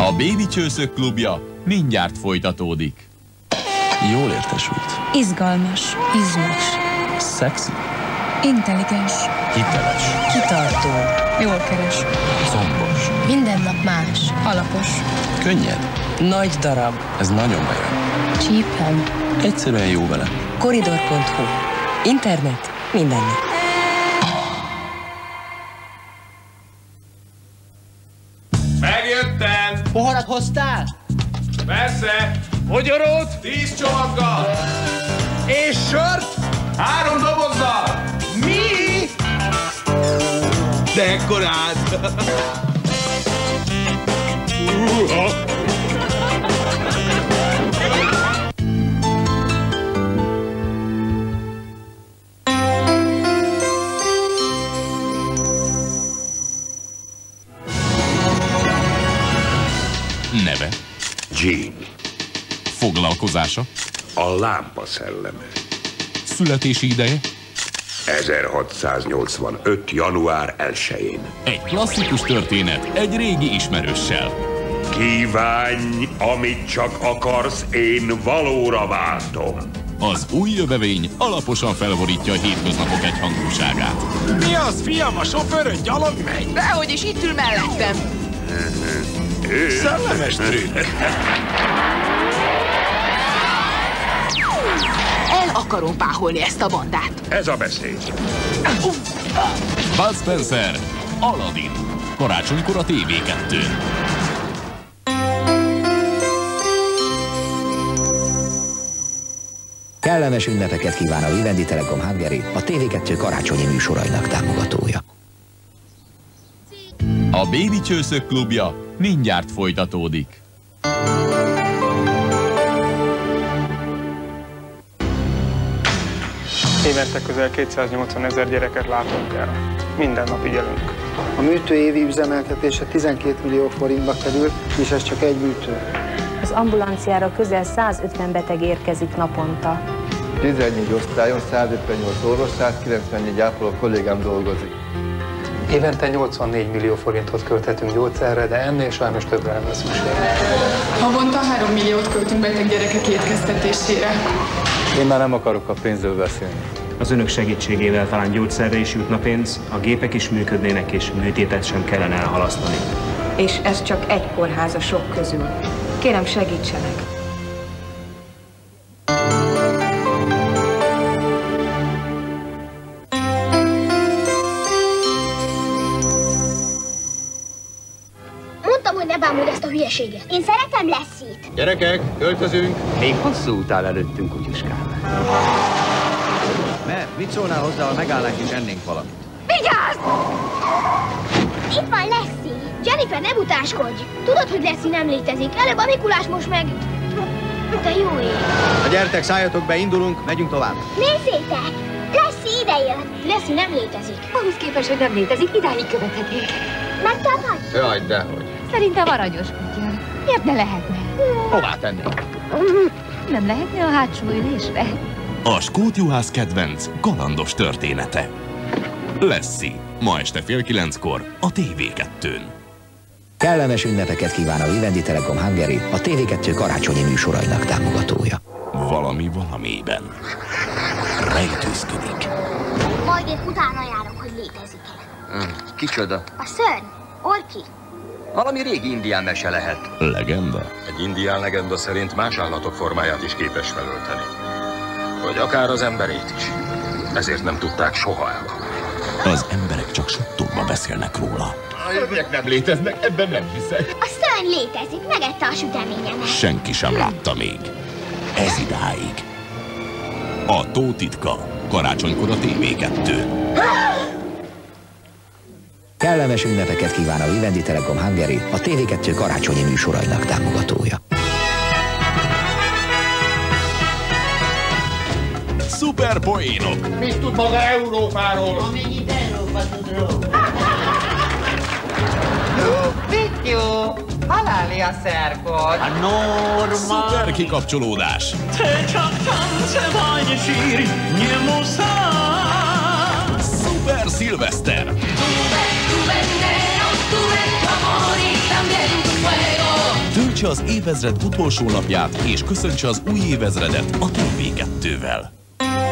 A Bébi Csőszök klubja mindjárt folytatódik. Jól értesült. Izgalmas. Izmos. Szexi. Intelligens. Hiteles. Kitartó. Jól keres. Combos. Minden nap más. Alapos. Könnyed. Nagy darab. Ez nagyon bejön. Csípem. Egyszerűen jó vele. Koridor.hu. Internet mindennek. Megjöttem! Poharat hoztál? Persze! Mogyorót? 10 csomaggal! És sört? 3 dobozzal! Mi? De ekkorát! Neve, Jean, foglalkozása, a lámpa szelleme. születési ideje, 1685. január 1-én. egy klasszikus történet egy régi ismerőssel. Kívánj, amit csak akarsz, én valóra váltom. Az új jövevény alaposan felborítja a hétköznapok egyhangúságát. Mi az, fiam? A sofőrön gyalog megy? Dehogy is itt ül mellettem. Szellemes trükk. El akarom páholni ezt a bandát. Ez a beszéd. Bud Spencer, Aladdin. Karácsonykor a TV2-n. Kellemes ünnepeket kíván a Vivendi Telekom Hungary, a TV2 karácsonyi műsorainak támogatója. A Bébi Csőszök klubja mindjárt folytatódik. Évente közel 280 000 gyereket látunk el. Minden nap ügyelünk. A műtő évi üzemeltetése 12 millió forintba kerül, és ez csak egy műtő. Az ambulanciára közel 150 beteg érkezik naponta. 14 osztályon 158 orvos, 194 ápoló kollégám dolgozik. Évente 84 millió forintot költhetünk gyógyszerre, de ennél sajnos többre lenne szükség. Havonta 3 milliót költünk beteg gyerekek étkeztetésére. Én már nem akarok a pénzről beszélni. Az önök segítségével talán gyógyszerre is jutna pénz, a gépek is működnének, és műtétet sem kellene elhalasztani. És ez csak egy kórház a sok közül. Kérem, segítsenek! Mondtam, hogy ne bámuld ezt a hülyeséget. Én szeretem Lassie-t. Gyerekek, költözünk! Még hosszú út áll előttünk, kutyuskám. Mert mit szólnál hozzá, ha megállnánk és ennénk valamit? Vigyázz! Itt van Lassie. Jennifer, nem utáskodj! Tudod, hogy Lassie nem létezik. Előbb a Mikulás, most meg... Te jó ég. Na gyertek, szálljatok be, indulunk, megyünk tovább. Nézzétek! Lassie idejön. Lassie nem létezik. Ahhoz képest, hogy nem létezik, idáig követhetnék. Megtalpad? Jaj, dehogy. Szerintem aranyos kutya. Miért ne lehetne? Hová tennénk? Nem lehetne a hátsó ülésre? A skót juhász kedvenc kalandos története. Lassie, ma este 8:30 a TV2-n. Kellemes ünnepeket kíván a Vivendi Telekom Hungary, a TV2 karácsonyi műsorainak támogatója. Valami valamiben rejtőzködik. Majd én utána járok, hogy létezik-e. Kicsoda? A szörny. Orki. Valami régi indián mese lehet. Legenda? Egy indián legenda szerint más állatok formáját is képes felölteni. Vagy akár az emberét is. Ezért nem tudták soha elhalni. Az emberek csak suttogva beszélnek róla. Ezek nem léteznek, ebben nem hiszek. A szörny létezik, megette a süteményemet. Senki sem látta még. Ez idáig. A tó titka. Karácsonykor a TV2-n. Kellemes ünnepeket kíván a Vivendi Telekom Hungary, a TV2 karácsonyi műsorainak támogatója. Szuper poénok! Mit tud maga Európáról? Amennyit Európa tud róla. Pittyó, haláli a szerkod. A norma! Szuper kikapcsolódás! Szuper szilveszter! Töltse az évezred utolsó napját, és köszöntse az új évezredet a TV2-vel.